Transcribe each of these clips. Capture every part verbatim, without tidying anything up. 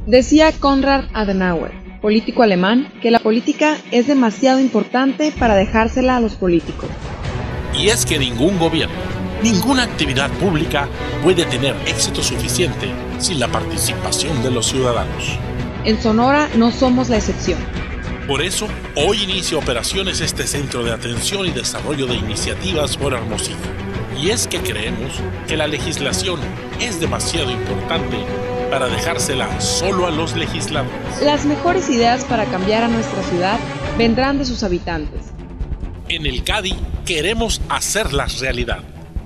Decía Konrad Adenauer, político alemán, que la política es demasiado importante para dejársela a los políticos. Y es que ningún gobierno, ninguna actividad pública puede tener éxito suficiente sin la participación de los ciudadanos. En Sonora no somos la excepción. Por eso, hoy inicia operaciones este Centro de Atención y Desarrollo de Iniciativas por Hermosillo. Y es que creemos que la legislación es demasiado importante para dejársela solo a los legisladores. Las mejores ideas para cambiar a nuestra ciudad vendrán de sus habitantes. En el CADI queremos hacerlas realidad.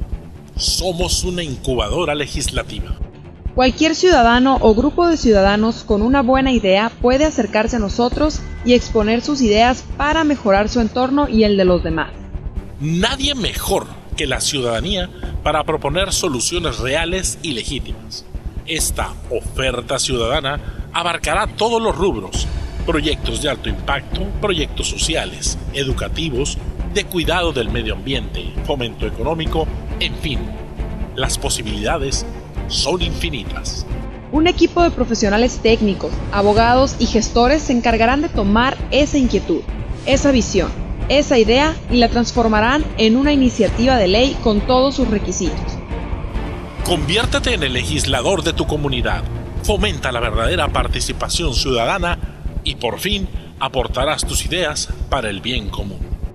Somos una incubadora legislativa. Cualquier ciudadano o grupo de ciudadanos con una buena idea puede acercarse a nosotros y exponer sus ideas para mejorar su entorno y el de los demás. Nadie mejor que la ciudadanía para proponer soluciones reales y legítimas. Esta oferta ciudadana abarcará todos los rubros: proyectos de alto impacto, proyectos sociales, educativos, de cuidado del medio ambiente, fomento económico, en fin, las posibilidades son infinitas. Un equipo de profesionales técnicos, abogados y gestores se encargarán de tomar esa inquietud, esa visión, esa idea y la transformarán en una iniciativa de ley con todos sus requisitos. Conviértete en el legislador de tu comunidad, fomenta la verdadera participación ciudadana y por fin aportarás tus ideas para el bien común.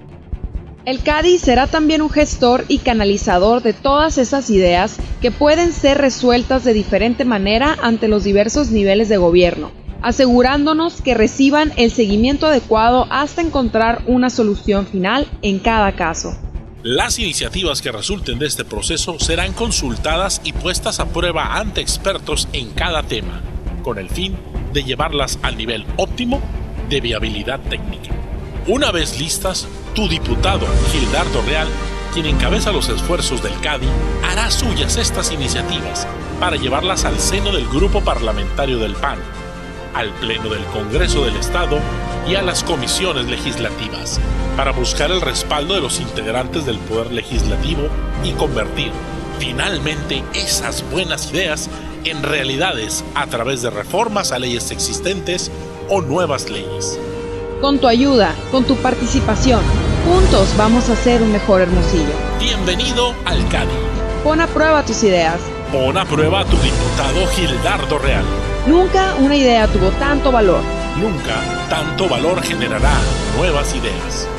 El CADI será también un gestor y canalizador de todas esas ideas que pueden ser resueltas de diferente manera ante los diversos niveles de gobierno, asegurándonos que reciban el seguimiento adecuado hasta encontrar una solución final en cada caso. Las iniciativas que resulten de este proceso serán consultadas y puestas a prueba ante expertos en cada tema, con el fin de llevarlas al nivel óptimo de viabilidad técnica. Una vez listas, tu diputado Gildardo Real, quien encabeza los esfuerzos del CADI, hará suyas estas iniciativas para llevarlas al seno del grupo parlamentario del P A N, al Pleno del Congreso del Estado y a las comisiones legislativas, para buscar el respaldo de los integrantes del Poder Legislativo y convertir finalmente esas buenas ideas en realidades a través de reformas a leyes existentes o nuevas leyes. Con tu ayuda, con tu participación, juntos vamos a hacer un mejor Hermosillo. Bienvenido al CADI. Pon a prueba tus ideas. Pon a prueba a tu diputado Gildardo Real. Nunca una idea tuvo tanto valor. Nunca tanto valor generará nuevas ideas.